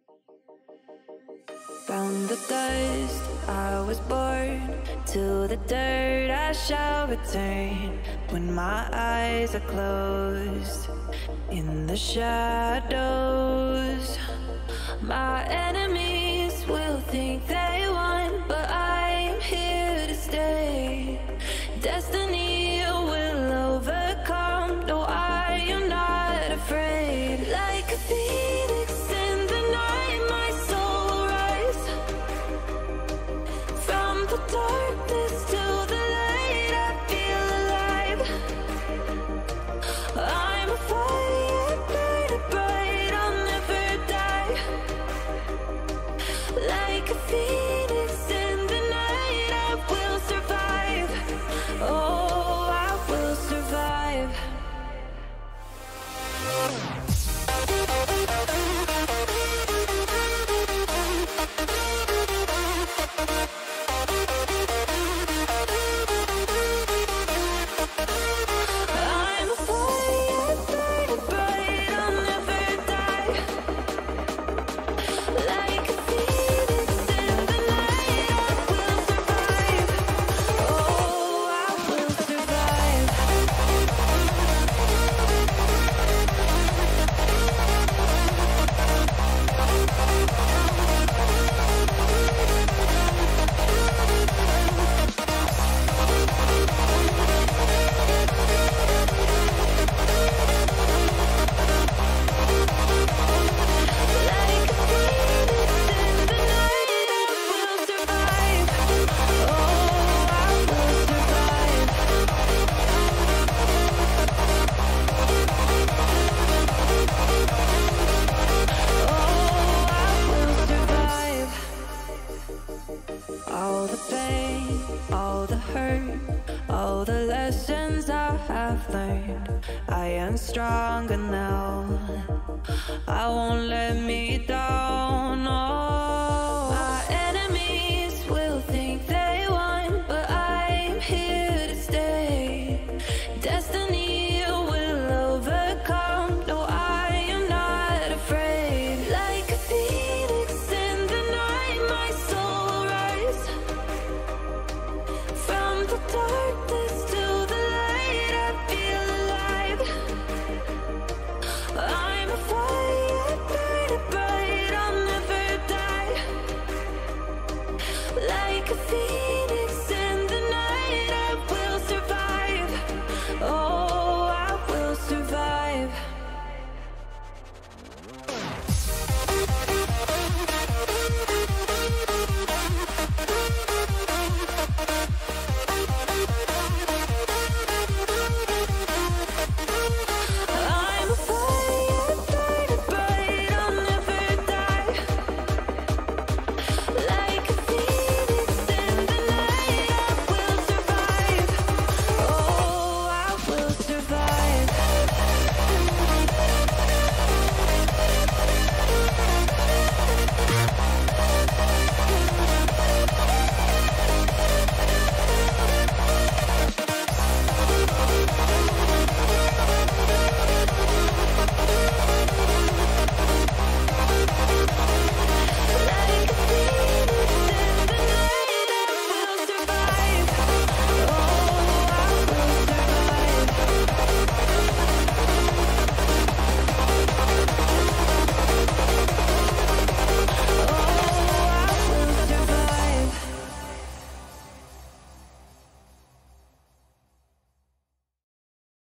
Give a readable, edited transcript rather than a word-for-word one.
From the dust I was born, to the dirt I shall return. When my eyes are closed, in the shadows, my enemies will think they won, but I'm here to stay. Destiny will overcome, no, I am not afraid. Like a phoenix in the night, my soul will rise. From the darkness to the light, I feel alive. I'm a fire burning bright, I'll never die. Like a phoenix in the night, I will survive. Oh, I will survive. I'm a fire burning bright, I'll never die. Like a phoenix in the night, I will survive. Oh, I will survive. Like a phoenix in the night, I will survive. Oh, I will survive. Oh, I will survive. All the pain, all the hurt, all the lessons I have learned, I am stronger now. I won't let me down.